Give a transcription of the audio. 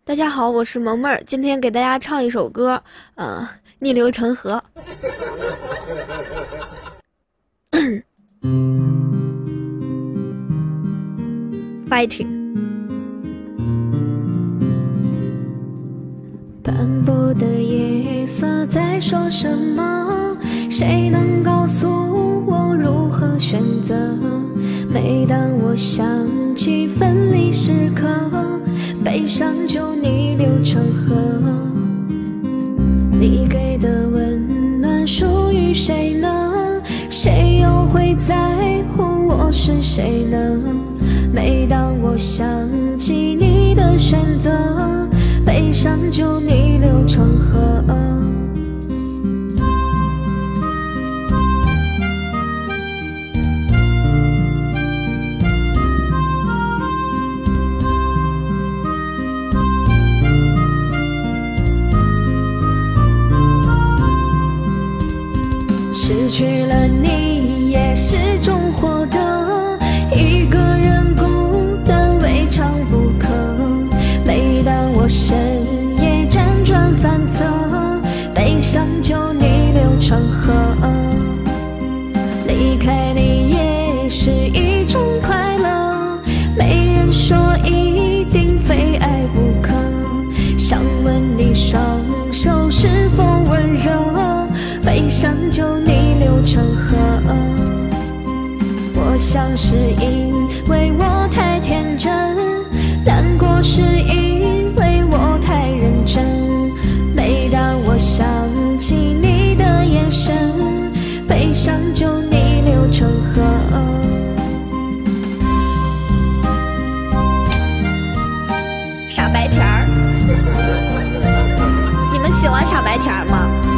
大家好，我是萌妹儿，今天给大家唱一首歌，逆流成河。Fighting。斑驳的夜色在说什么？谁能告诉我如何选择？每当我想起分离时刻，悲伤就逆流成河。你给的温暖属于谁呢？谁又会在乎我是谁呢？每当我想起你的选择，悲伤就逆流成河。失去了你也是种获得，一个人孤单未尝不可。每当我深夜辗转反侧，悲伤就逆流成河。离开你也是一种快乐，没人说一定非爱不可。想问你双手是否温热，悲伤就逆流成河。我想是因为我太天真，难过是因为我太认真。每当我想起你的眼神，悲伤就逆流成河。傻白甜儿，你们喜欢傻白甜儿吗？